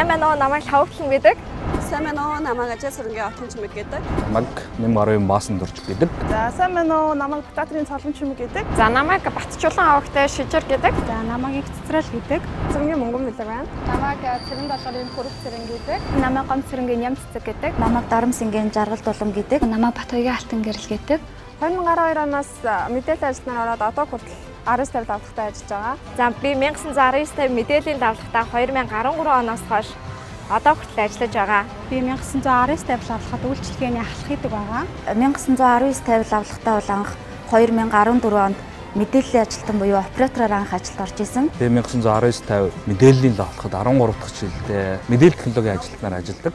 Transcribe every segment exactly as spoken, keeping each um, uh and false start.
сайн байна уу? Намайг Хавхлан гэдэг. Сайн байна уу? Намайг Ажил Сүрэнгийн Отхон Чимэг гэдэг. Намайг Нэмарын Баасан Дурч гэдэг. За сайн байна уу? Намайг Бататрын Цолон Чимэг гэдэг. За намайг Батчулан Авагтай Шижир гэдэг. За намайг их Цэцрэл гэдэг. Цэрэнгийн Мөнгөн Мэлэг байна. Намайг Цэрэн долгорын Хүрх Цэрэн гэдэг. Намайг Гом Цэрэнгийн Ям Цэцэг гэдэг. Намайг Дарамсингийн Жаргал Дулам гэдэг. Намайг Батхойгийн Алтан Гэрэл гэдэг. две тысячи двадцать two оноос мэдээлэл ажлаар ороод одоо хүртэл ар эс тавь давтагтай ажиллаж байгаа. За би 천ix hundred ninety мэдээллийн давтагтаа two thousand thirteen оноос хойш одоо хүртэл ажиллаж байгаа. Би 천ix hundred ninety тавь авлахад үйлчлэгээний ахлах хийдэг байгаа. 천ix hundred ninety тавь авлагтаа бол анх two thousand fourteen онд мэдээллийн ажилтан буюу оператороор анх ажилд орж исэн. Би 천ix hundred ninety тавь мэдээллийн давтахад thirteen дахь жилдээ мэдээлэл технологийн ажилтнаар ажилладаг.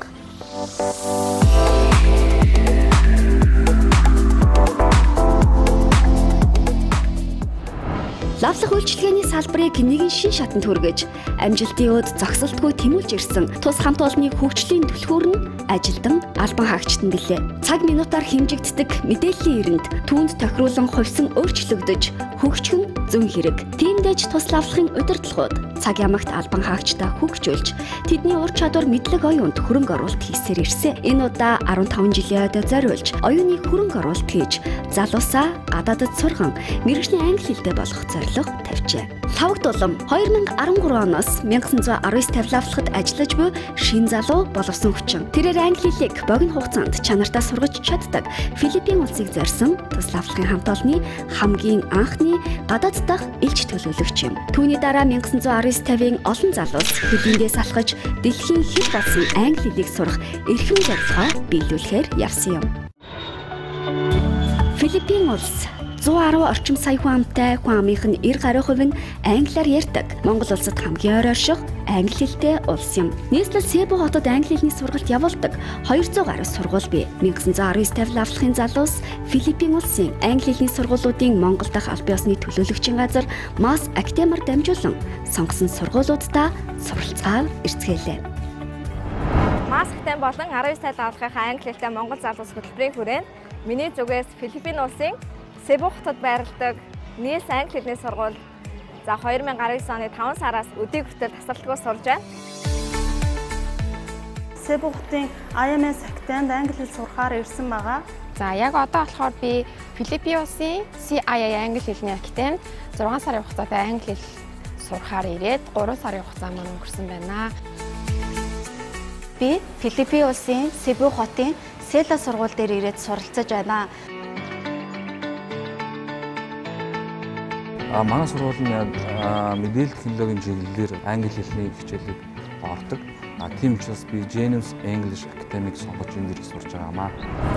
Лавлах үйлчилгээний салбарыг нэгэн шин шатанд хүргэж, амжилтын өд зогсолтгүй тэмүүлж ирсэн тус хамт олонны хөгжлийн түлхүүр нь ажилтан албан хаагчид нь гэлээ. Цаг минутаар хэмжигддэг мэдээллийн эрэнд түүнд тохируулан хувьсан өөрчлөгдөж, хөгжих нь зүүн хэрэг. Тиймдээч тус лавлахын удирдлагууд цаг ямагт албан хаагчдаа хөгжүүлж, тэдний ур чадвар мэдлэг оюунд хөрөнгө оруулалт хийсээр ирсэн. Энэ удаа fifteen жилийн ойд зориулж, оюуны хөрөнгө оруулалт хийж, залуусаа гадаадд сурган мэргэжлийн англи хэлтэй болгох зорилго тавьжээ. Лавагт улам two thousand thirteen оноос 천ix hundred ninety тавь лавлахад ажиллаж буй шин залуу боловсон хүчин. Тэрээр англи хэлийг богино хугацаанд чанартай сургаж чаддаг Филиппин улсыг зорьсон тус лавлахын хамт олонны хамгийн анхны гадаад дахь элч төлөөлөгч юм. Түүний дараа 천ix hundred ninety тавийн олон залуус хэлэндээс алхаж дэлхийн хэл болсон англи хэлийг сурах эрхэм зорилгоо биелүүлэхээр явсан юм. Филиппин улс one hundred орчим сая хүн амтай, хүн амынх нь ninety гаруй хувь нь англиар ярьдаг. Монгол улсад хамгийн ойр орших англи хэлтэй улс юм. Нийслэл Себу хотод англи хэлний сургалт явуулдаг two hundred гаруй сургууль бий. 천ix hundred ninety тавь лавлахын залуус Филиппин улсын англи хэлний сургуулиудын Монгол дахь албан ёсны төлөөлөгчийн газар Mass Academy-аар дамжуулан сонгосон сургуулиудаа суралцгаа эрцгээлээ. Mass Academy болон nineteen сая лавлахынхаа англи хэлтэй Монгол залуус хөтөлбөрийн хүрээнд миний зүгээс Филиппин улсын Себу хотод байрладаг нийс англи хэлний сургууль за two thousand nineteen оны five сараас өдийг хүртэл тасралтгүй сурж байна. Себу хотын I M S Academy-д англи хэл сурахаар ирсэн байгаа. За яг одоо болохоор би Филиппин улсын C I A англи хэлний академид six сарын хугацаатай англи хэл сурахаар ирээд three сарын хугацаа маань өнгөрсөн байна. Би Филиппин улсын Себу хотын Села сургууль дээр ирээд суралцаж байна. А манай сургууль нь мэдээлэл технологийн чиглэлээр англи хэлний хичээлийг ордог. А тийм учраас би James English Academy сонгож энэ дэрийг сурж байгаамаа.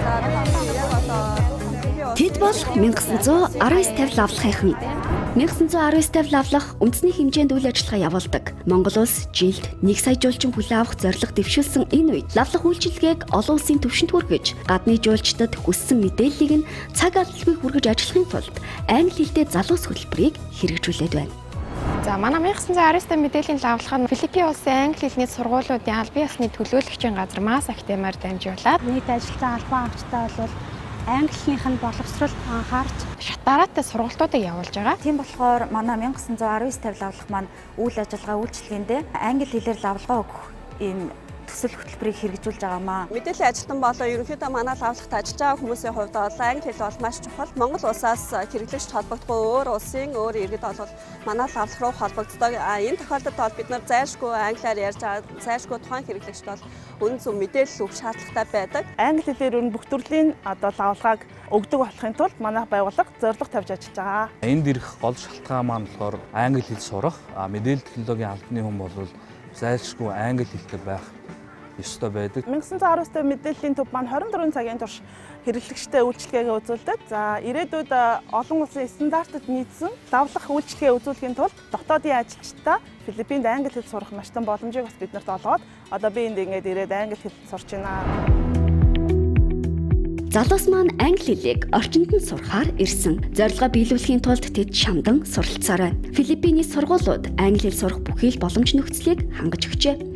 Тэд бол 천ix hundred ninety тавь лавлахынхан. 천ix hundred ninety тавь лавлах үндэсний хэмжээнд үйл ажиллагаа явуулдаг. Монгол улс жилд one сая жуулчин хүлээн авах зорилго дэвшүүлсэн энэ үед лавлах үйлчилгээг олон улсын түвшинд хүргэж, гадны жуулчдад хүссэн мэдээллийг нь цаг алдалгүй хүргэж ажиллахын тулд англи хэлтэй залуус хөтөлбөрийг хэрэгжүүлээд байна. За манай 천ix hundred ninety тавь мэдээллийн лавлах нь Филиппин улсын англи хэлний сургуулиудын албан ёсны төлөөлөгчийн газар Mass Academy-аар дамжуулаад Нийт ажилтан албан хаагчтай бол англи хэлнийх нь боловсрол анхаарч шат дараатай сургалтуудыг явуулж байгаа. Тийм болохоор манай 천ix hundred ninety тавь лавлах маань үйл ажиллагаа үйлчлэгээндээ англи хэлээр лавлгаа өгөх ийм төсөл хөтөлбөрийг хэрэгжүүлж байгаамаа. Мэдээллийн ажилтан болон ерөнхийдөө манай лавлагт ажиллаж байгаа хүмүүсийн хувьд бол англи хэл бол маш чухал. Монгол улсаас хэрэглэгч холбогдох өөр улсын өөр иргэд бол манай лавлах руу холбогддог. А энэ тохиолдолд бол бид нар зайлшгүй англиар ярьж байгаа, зайлшгүй тухайн хэрэглэгчд бол үнэн зөв мэдээлэл өгөх шаардлагатай байдаг. англи хэлээр өн бүх төрлийн одоо лавлагааг өгдөг болохын тулд манай байгууллага зорилго тавьж ажиллаж байгаа. Энд ирэх гол шалтгаан маань болохоор англи хэл сурах. А мэдээлэл технологийн албаны хүн бол зайлшгүй англи хэлтэй байх ёстой байдаг. 천ix hundred ninety тавь мэдээллийн төв маань twenty-four цагийн турш хэрэглэгчтэй үйлчилгээгээ үзүүлдэг. За ирээдүйд олон улсын стандартад нийцсэн лавлах үйлчилгээ үзүүлэхийн тулд дотоодын ажилчдаа Филиппинд англи хэл сурах маш том боломжийг бас биднэрт олгоод одоо би энд ингээд ирээд англи хэл сурч байна. Залуус маань англи хэлийг орчинд нь сурахаар ирсэн. Зорилгоо биелүүлэхийн тулд тэд шамдан суралцаар байна. Филиппиний сургуулиуд англи хэл сурах бүхий л боломж нөхцөлийг хангаж өгчээ.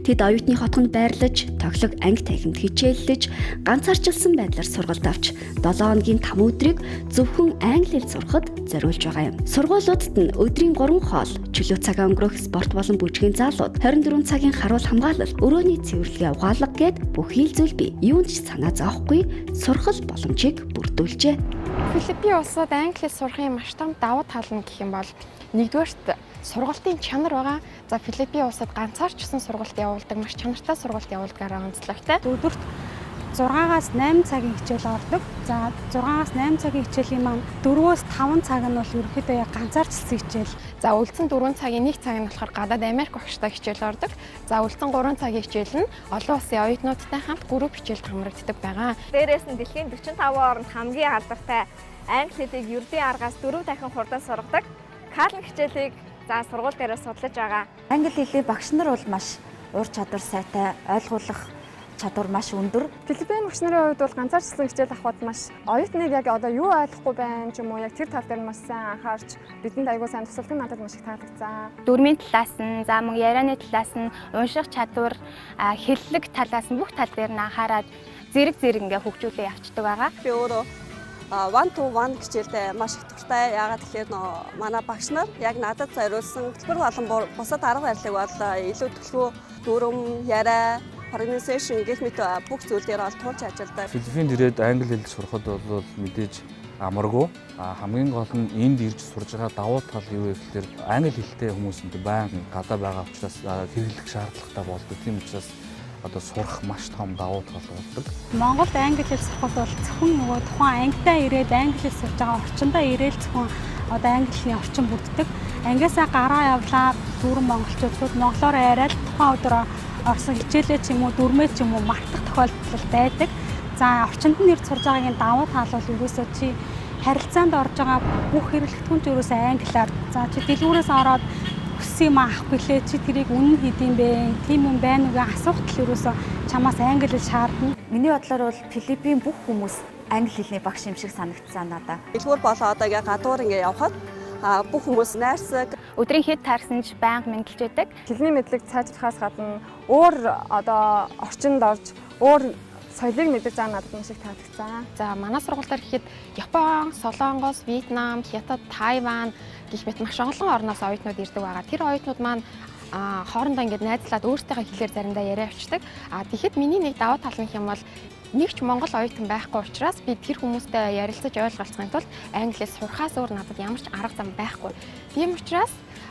Тэд оюутны хотгонд байрлаж, тоглог анги танхимд хичээллэж, ганцаарчилсан байдлаар сургалт авч долоо хоногийн там өдрийг зөвхөн англи хэл сурахад зориулж байгаа юм. Сургуулиудад нь өдрийн гурван хоол, чөлөө цагаа өнгөрөх спорт болон бүжгийн заалууд, хорин дөрвөн цагийн харуул хамгаалал, өрөөний цэвэрлэгээ угаалга гэд бүхий л зүйл бий. Юунд ч санаа зовхгүй сургал боломжийг бүрдүүлжээ. Филиппин улсад англи хэл сурахын маш том давуу тал нь гэх юм бол нэгдүгээрт сургалтын чанар байгаа. За Филиппин улсад ганцаарчсан сургалт явуулдаг, маш чанартай сургалт явуулдагаараа онцлогтой. Өдөрт зургаагаас найман цагийн хичээл ордог. За зургаагаас найман цагийн хичээлийн маань дөрвөөс таван цаг нь бол ерөнхийдөө яг ганцаарчсан хичээл. За үлдсэн дөрвөн цагийн нэг цаг нь болохоор гадаад Америк багштай хичээл ордог. За үлдсэн гурван цагийн хичээл нь олон улсын оюутнуудтай хамт групп хичээлд хамрагддаг байгаа. Дээрээс нь дэлхийн дөрвөн таван орнд хамгийн алдартай англи хэлийг ердийн аргаас дөрөв дахин хурдан сургадаг. Калн хичээлийг за сургууль дээрээ судлаж байгаа. Англи хэлний багш нар бол маш ур чадвар сайтай, ойлгуулах чадвар маш өндөр. Филиппин багш нарын хувьд бол ганцаарчлан хичээл авахд маш оюутныг яг одоо юу ойлгохгүй байна ч юм уу яг тэр тал дээр маш сайн анхаарч бидэнд аягүй сайн тусалдаг надад маш их таалагдсан. Дөрмийн талаас нь, за мөн ярианы талаас нь, унших чадвар, хэллэг талаас нь бүх тал дээр нь анхаарад зэрэг зэрэг ингээ хөгжүүлээ явцдаг байгаа. Би өөрөө one to one хичээлдээ маш их дуртай. Яагаад тэгэхээр нөө манай багш нар яг надад зориулсан хөтөлбөр болон бусад арга барилыг бол илүү төлөвлөгөө, дүрм, яриа, organization гэх мэт бүх зүйл дээр бол туулж ажилладаг. Филиппинд ирээд англи хэл сурахад бол мэдээж амаргүй. Хамгийн гол нь энд ирж сурж байгаа давуу тал юу вэ гэхээр англи хэлтэй хүмүүсэнд байнга гадаа байгаа учраас хэрэглэх шаардлагатай болдог. Тийм учраас одоо сурах маш том давуу тал болдог. Монголд англи хэл сурахад бол зөвхөн нөгөө тухайн ангидаа ирээд англи хэл сурж байгаа орчиндөө ирээл зөвхөн одоо англи хэлний орчин бүрддэг. Ангиасаа гараа явлаа дүүрэн монголчууд монголоор яриад тухайн өдөр орсон хичээлээ ч юм уу дүрмээ ч юм уу мартах тохиолдол байдаг. За орчинд нь ирж сурж байгаагийн давуу тал бол ерөөсөө чи харилцаанд орж байгаа бүх хэрэглэгдэхүүн ч ерөөсөө англиар. За чи дэлгүүрээс ороод хүссэн юм авахгүй лээ чи тэрийг үнэн хийдэм бэ? Тийм юм байна уу гэж асуухт л ерөөсөө чамаас англи хэл шаардна. Миний бодлоор бол Филиппин бүх хүмүүс англи хэлний багш юм шиг санагдсан надад. Дэлгүүр болоо одоо ингээ гадуур ингээ явхад бүх хүмүүс найрсаг. Өдрийн хэд таарсан ч байнга мэдлж байдаг. Хэлний мэдлэг сайжруулахаас гадна өөр одоо орчинд орж өөр соёлыг мэдэж байгаа надад маш их таалагдсан. За манай сургуультаар гэхэд Япон, Солонгос, Вьетнам, Хятад, Тайван гэх мэт маш олон орноос оюутнууд ирдэг байгаа. Тэр оюутнууд маань а хоорондоо ингээд найзлаад өөртөөхөө хэлээр заримдаа яриа авчдаг. А тэгэхэд миний нэг давуу тал нь юм бол нэг ч монгол оюутан байхгүй учраас би тэр хүмүүстэй ярилцаж ойлголцохын тулд англи хэл сурахаас өөр надад ямар ч арга зам байхгүй. Тийм учраас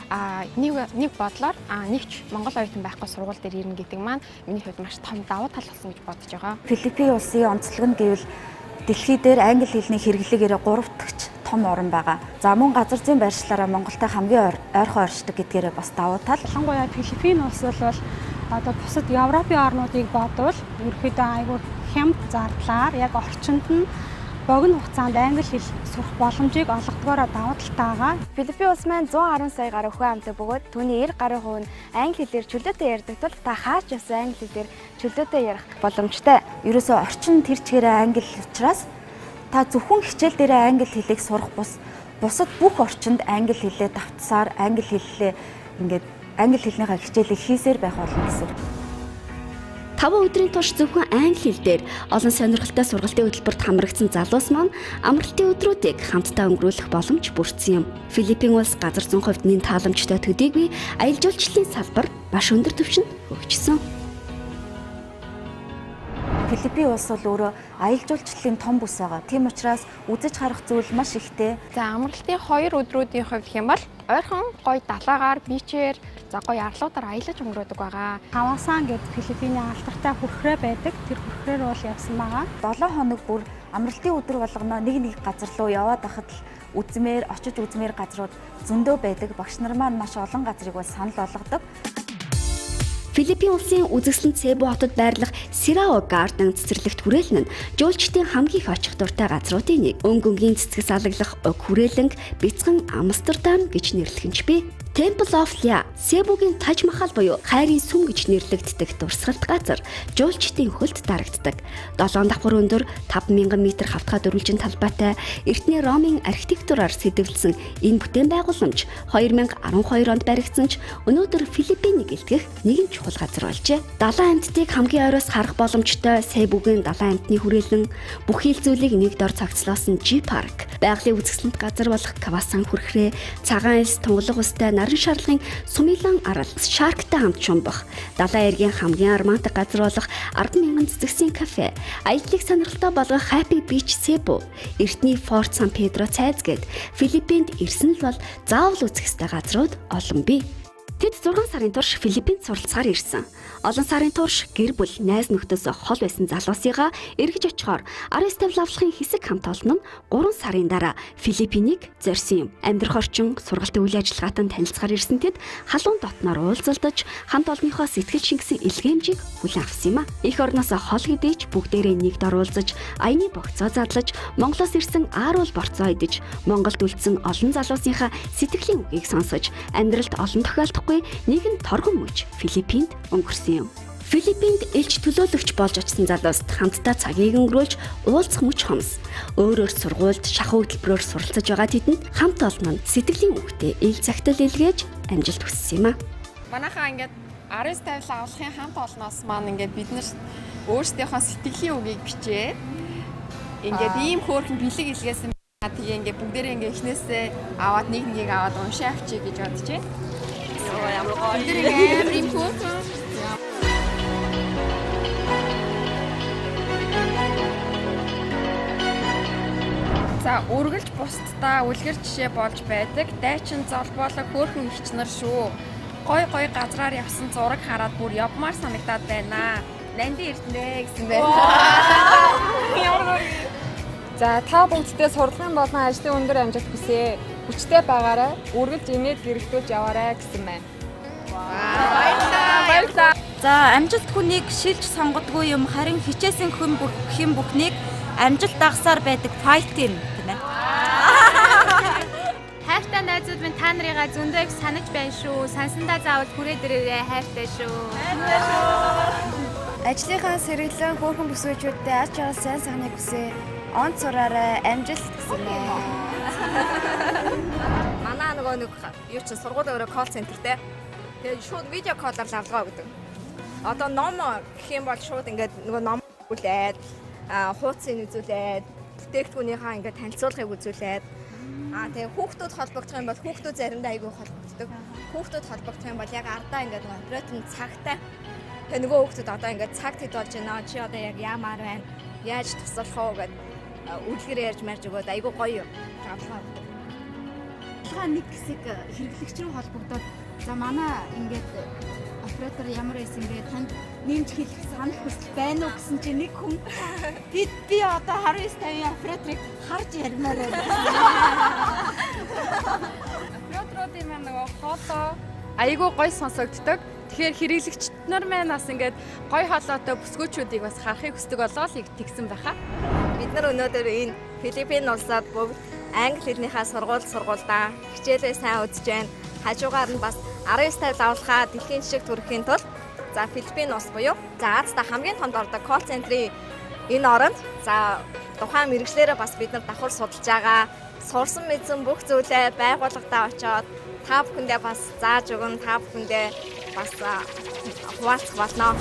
а нэг нэг бодлоор а нэг ч монгол оюутан байхгүй сургууль дээр ирнэ гэдэг маань миний хувьд маш том давуу тал болсон гэж бодож байгаа. Филиппин улсын онцлог нь гэвэл дэлхий дээр англи хэлний хэрэглэгээр гурав дахь том орн байгаа. За мөн газар зүйн байршлаараа Монголтой хамгийн ойрхон оршдог гэдгээрээ бас давуу тал. Ялангуяа Филиппин улс бол одоо бусад Европын орнуудыг бодвол ерөөхдөө айгүй хямд зардлаар яг орчинд нь богино хугацаанд англи хэл сурах боломжийг олгодгоороо давуу талтай байгаа. Филиппин улс маань зуун арван сая гаруй хүн амтай бөгөөд түүний нэр гаруй хувь нь англи хэлээр чөлөөтэй ярьдаг тул та хаач ясан англи хэлээр чөлөөтэй ярих боломжтой. Ерөөсөө орчин тэр чигээрээ англи учраас та зөвхөн хичээл дээрээ англи хэлийг сурах бус бусад бүх орчинд англи хэлээ давтсаар англи хэллээ ингээд англи хэлнийхээ хичээлийг хийсээр байх болно гэсэн. таван өдрийн турш зөвхөн англи хэл дээр олон сонирхолтой сургалтын хөтөлбөрт хамрагдсан залуус маань амралтын өдрүүдийг хамтдаа өнгөрүүлэх боломж бүрдсэн юм. Филиппин улс газар зүйн хувьд нэн тааламжтай төдийгүй аялал жуулчлалын салбар маш өндөр түвшинд хөгжсөн. Филиппин улс бол өөрөө аялал жуулчлалын том бүс байгаа. Тийм учраас үзэж харах зүйл маш ихтэй. За амралтын хоёр өдрүүдийн хувьд гэх юм бол ойрхон гоё далаагаар бичээр за гоё арлуудаар аялаж өнгөрөөдөг байгаа. Хавасан гэдэг Филиппиний алдартай хүрхрээ байдаг. Тэр хүрхрээр бол явсан байгаа. долоо хоног бүр амралтын өдөр болгоно нэг нэг газар руу яваад байхад л үзмээр очиж үзмээр газрууд зөндөө байдаг. Багш нар маань маш олон газрыг бол санал болгодог. Филиппин улсын үзэсгэлэн Цебу хотод байрлах Сирао Гарден цэцэрлэгт хүрээлэн нь жуулчдын хамгийн их очих дуртай газруудын нэг. Өнгө өнгийн цэцгэс алаглах уг хүрээлэнг бяцхан Амстердам гэж нэрлэх нь ч бий. Temple of Lya, Себугийн Таж Махал буюу хайрын сүм гэж нэрлэгддэг дурсгалт газар жуулчдын хөлд дарагддаг. долоон давхар өндөр таван мянган метр хавтгай дөрвөлжин талбайтай Эртний Ромын архитектураар сэдэвлсэн энэ бүтээн байгууламж хоёр мянга арван хоёр онд баригдсан ч өнөөдөр Филиппинийг илтгэх нэгэн чухал газар болжээ. Далайн амьтдыг хамгийн ойроос харах боломжтой Себугийн далайн амьтны хүрээлэн бүх хил зүйлийг нэг дор цогцлоосон G Park, байгалийн үзэсгэлэнт газар болох Кавасан хүрхрээ, цагаан элс тунгалаг устай наран шарлагын Сумилан арал Шарктай хамт шумбах, далайн эргийн хамгийн романтик газар болох ард мянган цэцэгсийн кафе, аяллыг сонирхолтой болгох Happy Beach Cebu, Эртний Fort San Pedro цайз гээд Филиппинд ирсэн л бол заавал үзэх ёстой газрууд олон бий. Тэд зургаан сарын турш Филиппинд суралцахаар ирсэн. Олон сарын турш гэр бүл, найз нөхдөс хол байсан залуусыгаа эргэж очихоор Aris Тавлавлахын хэсэг хамт олон нь гурван сарын дараа Филиппинийг зорьсон юм. Амьдрах орчин, сургалтын үйл ажиллагаатай танилцахаар ирсэн тэд халуун дотноор уулзалдаж хамт олонныхоо сэтгэл шингэсэн илгээмжийг хүлээн авсан юм а. Эх орноос хол хэдийч бүгдээрээ нэгд оруулж, аяны богцоо задлаж, Монголоос ирсэн ааруул борцоо идэж, Монголд үлдсэн олон залуусынхаа сэтгэлийн үгийг сонсож, амьдралд олон тохиолдохгүй нэгэн торгон мөч Филиппинд өнгөрсөн юм. Филиппинд элч төлөөлөгч болж очсон залууст хамтдаа цагийг өнгөрүүлж уулзах мөч хомс. Өөрөөр сургуульд шахуу хөтөлбөрөөр суралцаж байгаа тэдэнд хамт олон нь сэтгэлийн үгтэй ил цагтал илгээж амжилт хүссэн юм а. Манайхаа ингээд Aris Тавлаа авлахын хамт олноос маань ингээд бид нар өөрсдийнхөө сэтгэлийн үгийг бичээд ингээд ийм хөөрхөн бэлэг илгээсэн байна. Тэгээ ингээд бүгдээрээ ингээд эхнээсээ аваад нэг нэгийг аваад уншаа авчий гэж бодож байна. Ямар гоё. Бүгдээрээ амар юм хөөрхөн. За үргэлж бусдаа үлгэр жишээ болж байдаг дайчин золбоолог хөөрхөн ихчнэр шүү. Гой гой газраар явсан зураг хараад бүр явмаар санагдаад байна. Нанди ирднэ гэсэн байна. За та бүгдтэй сурлагын болон ажлын өндөр амжилт хүсье. Хүчтэй байгаарай. Үргэлж инээд гэрэлтүүлж яваарай гэсэн байна. Баярлалаа. Баярлалаа. За амжилт хүнийг шилж сонгодгүй юм харин хичээсэн хүн бүх хэм бүхнийг амжилт дагсаар байдаг fight team гэнэ. Хайртай найзууд минь та нарыгаа зөндөө их санаж байна шүү. Сансандаа заавал хүрээд ирээрэй хайртай шүү. Хайртай шүү. Ажлынхаа сэргэлэн хөөрхөн бүсгүйчүүдтэй аз жаргал сайн сайхныг хүсье. Онц сураарай, амжилт гэсэн ээ. Манай нөгөө нэг юу ч сургууль өөрөө колл центртэй. Тэгээд шууд видео коллоор лавлгаа өгдөг. Одоо ном гэх юм бол шууд ингээд нөгөө ном үлээд, хуудсыг үзүүлээд, бүтээгдэхүүнийхаа ингээд танилцуулгыг үзүүлээд, аа тэгээд хүүхдүүд холбогдох юм бол хүүхдүүд заримдаа айгүй холбогддог. Хүүхдүүд холбогдох юм бол яг ардаа ингээд нөгөө оператор цагтай. Тэгээд нөгөө хүүхдүүд одоо ингээд цагт хэд болж байна. Чи одоо яг яамаар байна? Яаж туслах уу гэдэг үлгэр ярьж марж өгөөд айгүй гоё авлаа. Та нэг хэсэг хэрэглэгч рүү холбогдоод за манай ингээд оператор ямар байсан бэ? Танд нэмж хэлэх санах хүсэл байна уу гэсэн чинь нэг хүн би би одоо Aris Тавлаа операторыг харж ярмаар байна. Операторуудын маань нөгөө хоолоо айгүй гоё сонсогддог. Тэгэхээр хэрэглэгчд нар маань бас ингээд гоё хоолойтой бүсгүйчүүдийг бас харахыг хүсдэг болоо л тэгсэн байхаа. Бид нар өнөөдөр энэ Филиппин улсад бүгд англи хэлнийхээ сургууль сургуульдаа хичээлээ сайн үзэж байна. Хажуугаар нь бас Aris Тавлаа авлахаа дэлхийн жишг төрөхийн тулд за Филиппин улс буюу за Азиад хамгийн томд ордог колл центрийн энэ оронд за тухайн мэргэжлээрээ бас бид нар давхар судалж байгаа. Сурсан мэдсэн бүх зүйлээ байгууллагатаа очоод та бүхэндээ бас зааж өгөн та бүхэндээ бас хуваалцах болно.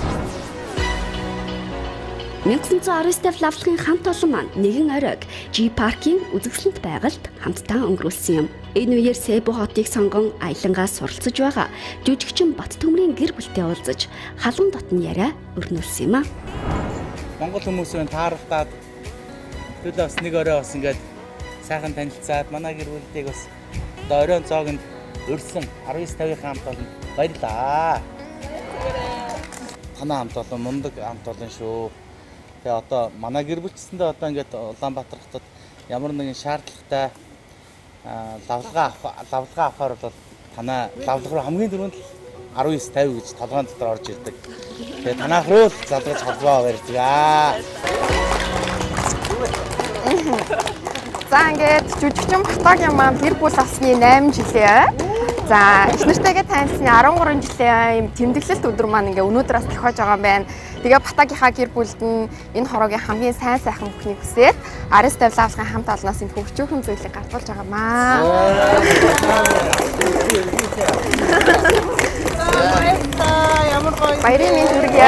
мянга девятьсот Aris Тавлаа авлахын хамт олон маань нэгэн оройг G Park-ийн үзэсгэлэнт байгальд хамтдаа өнгөрүүлсэн юм. Энэ үеэр Себу хотыг сонгон аялангаа суралцж байгаа жүжигчин Бат Төмрийн гэр бүлтэй уулзаж халуун дотн яриа өрнүүлсэн юм а. Монгол хүмүүсийн таарахтаад төлөө бас нэг орой бас ингээд сайхан танилцаад манай гэр бүлийг бас одоо оройн цоогонд өрсөн Aris Тавлаа хамт олон баярлаа. Танаа хамт олон мундаг хамт олон шүү. Тэгээ одоо манай гэр бүлчсэндээ одоо ингээд Улаанбаатар хотод ямар нэгэн шаардлагатай лавлгаа лавлгаа авахар бол танаа лавлгаа хамгийн түрүүнд Aris Тавлаа гэж толгойн дотор орж ирдэг. Тэгээ танаас руу залгаж холбоо барьцгаа. За ингээд жүжигчин Батагийн маань гэр бүл болсны найман жилээ. За За эхнэртэйгээ танилцсны арван гурван жилийн юм тэмдэглэлт өдөр маань ингээ өнөөдөр бас тохиож байгаа юм байна. Тэгээ Батагийнхаа гэр бүлд нь энэ хороогийн хамгийн сайн сайхан бүхнийг хүсээд Ариус тавилгаалгын хамт олноос энэ хөвчөөхөн зүйлийг гартуулж байгаамаа. Ямар гоё. Баярын мэнд хүргье.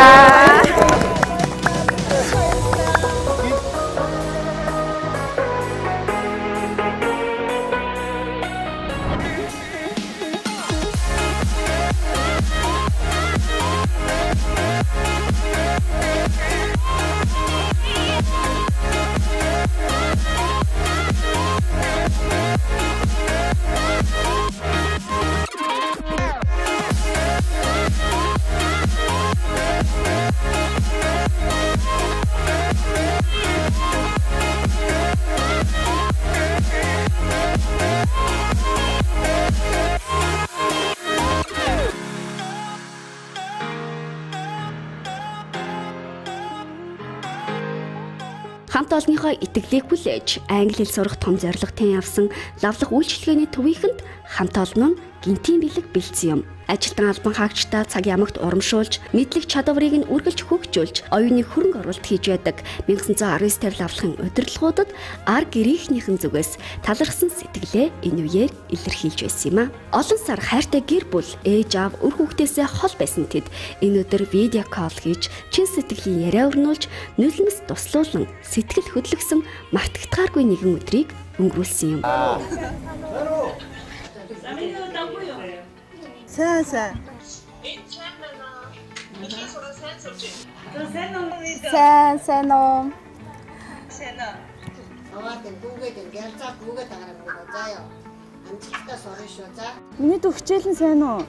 Хамт олонныхоо итгэлийг хүлээж англи хэл сурах том зорилготой явсан лавлах үйлчилгээний төвийнхэнд хамт олон нь гинтийн бэлэг бэлдсэн юм. Ажилтан албан хаагчдаа цаг ямагт урамшуулж, мэдлэг чадварыг нь үргэлж хөгжүүлж, оюуны хөрөнгө оруулалт хийж байдаг найман аравын тавил авлахын удирдлагуудад ар гэрийнхнийхэн зүгээс талархсан сэтгэлээ энэ үеэр илэрхийлж байсан юм а. Олон сар хайртай гэр бүл, ээж аав, үр хүүхдээсээ хол байсан тэд энэ өдөр видео кол хийж, чин сэтгэлийн яриа өрнүүлж, нүлмэс туслуулан сэтгэл хөдлөсөн мартагдахааргүй нэгэн өдрийг өнгөрүүлсэн юм. Сайн сайн. Сайн сайн уу. Сайн уу. Аваад бүгд ингээд за бүгд агараа бүгд заяа. Амжилттай сурах шүү за. Миний дүү хичээл нь сайн уу?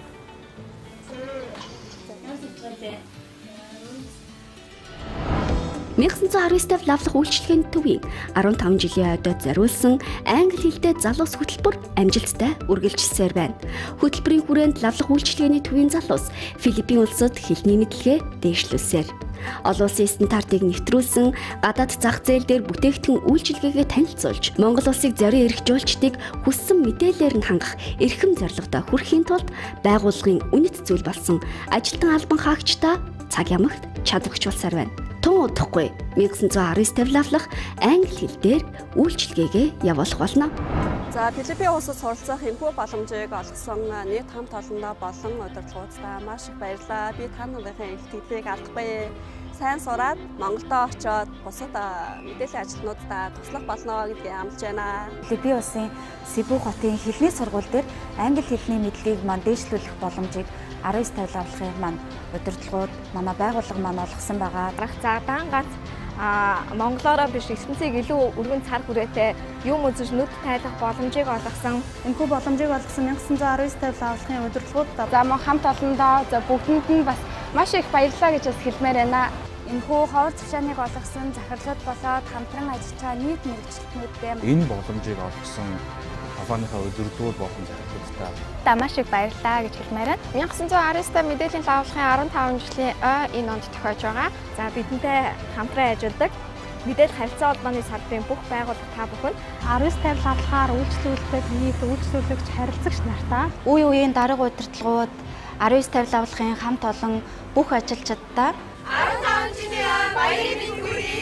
найман аравын тавил лавлах үйлчилгээний төвийн арван таван жилийн ойдод зориулсан англи хэлтэй залуус хөтөлбөр амжилттай үргэлжилсээр байна. Хөтөлбөрийн хүрээнд лавлах үйлчилгээний төвийн залуус Филиппин улсад хэлний мэдлэгээ дээшлүүлсээр олон улсын стандартыг нэвтрүүлсэн гадаад зах зээл дээр бүтээгдэхүүн үйлчилгээгээ танилцуулж Монгол улсыг зорин эрх жуулчдыг хүссэн мэдээлэлээр нь хангах эрхэм зорилготой хүрэхийн тулд байгууллагын үнэт зүйл болсон ажилтан албан хаагчдаа цаг ямагт чадварчлуулсаар байна. Тун удахгүй найман аравын тавил авлах англи хэл дээр үйлчилгээгээ явуулах болно. За Филиппин улсад суралцах энэхүү боломжийг олгосон нийт хамт олондоо болон удирдлагуудаа маш их баярлалаа. Би та нарын их төлөвийг алдахгүй. Сайн сураад Монголдо очоод бусад мэдээллийн ажилтнуудаа туслах болно гэдгийг амлаж байна. Филиппин улсын Себу хотын хэлний сургууль дээр англи хэлний мэдлэгийг мань дээшлүүлэх боломжийг аравын тавил авлахын маань удирдлагууд манай байгууллага маань олгосон байгаа. За даангац а монголоор биш ертөнцийг илүү өргөн цар хүрээтэй юм үзэж нүд тайлах боломжийг олгосон. Энэхүү боломжийг олгосон найман аравын тавил авлахын удирдлагууд за мөн хамт олондоо за бүгдэнд нь бас маш их баярлалаа гэж бас хэлмээр байна. Энэхүү ховор цэвшааныг олгосон захирлууд болоод хамтран ажиллаж байгаа нийт мэргэжилтнүүдтэй энэ боломжийг олгосон компанийнхаа удирдлагууд болон захирлуудтай та маш их баярлалаа гэж хэлмээр байна. найман аравын тавил мэдээллийн лавлахын арван таван жилийн ой энэ онд тохиож байгаа. За бидэнтэй хамтран ажилладаг мэдээлэл харилцаа холбооны салбарын бүх байгууллага та бүхэн аравын тавил авлахаар үйлчлүүлдэг нийт үйлчлүүлэгч харилцагч нартаа үе үеийн дарга удирдлагууд аравын тавил авлахын хамт олон бүх ажилчдаа арван таван жилийн баярын мэнд хүргэе.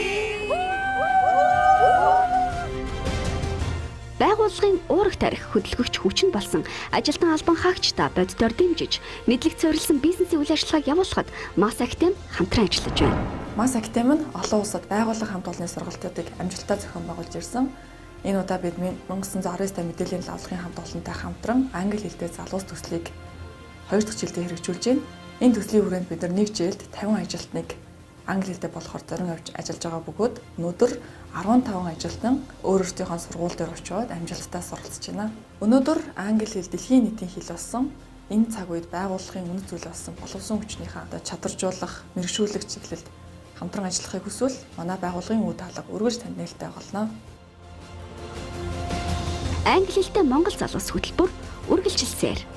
Байгууллагын уурах тарих хөдөлгөгч хүчин болсон ажилтан албан хаагчдаа боддоор дэмжиж мэдлэг цорилсан бизнесийн үйл ажиллагааг явуулахад Мас Актем хамтран ажиллаж байна. Мас Актем нь олон улсад байгууллага хамт олонны сургалтуудыг амжилттай зохион байгуулж ирсэн. Энэ удаа бид найман аравын тавил мэдээллийн лавлахын хамт олонтой хамтран англи хэлтэй залуус төслийг хоёр дахь жилдээ хэрэгжүүлж байна. Энэ төслийн хүрээнд бид нэг жилд тавин ажилтныг англи хэлтэй болохоор зорин авч ажиллаж байгаа бөгөөд өнөөдөр арван таван ажилтан өөр өөртөөхөө сургууль дээр очиод амжилттай суралцж байна. Өнөөдөр англи хэл дэлхийн нийтийн хэл болсон. Энэ цаг үед байгууллагын үнэт зүйл болсон боловсон хүчнийхээ чадваржуулах, мэрэгшүүлэх чиглэлд хамтран ажиллахыг хүсвэл манай байгууллагын үе таалга үргэлж танд нээлттэй болно. Англи хэлтэй Монгол залуус хөтөлбөр үргэлжилсээр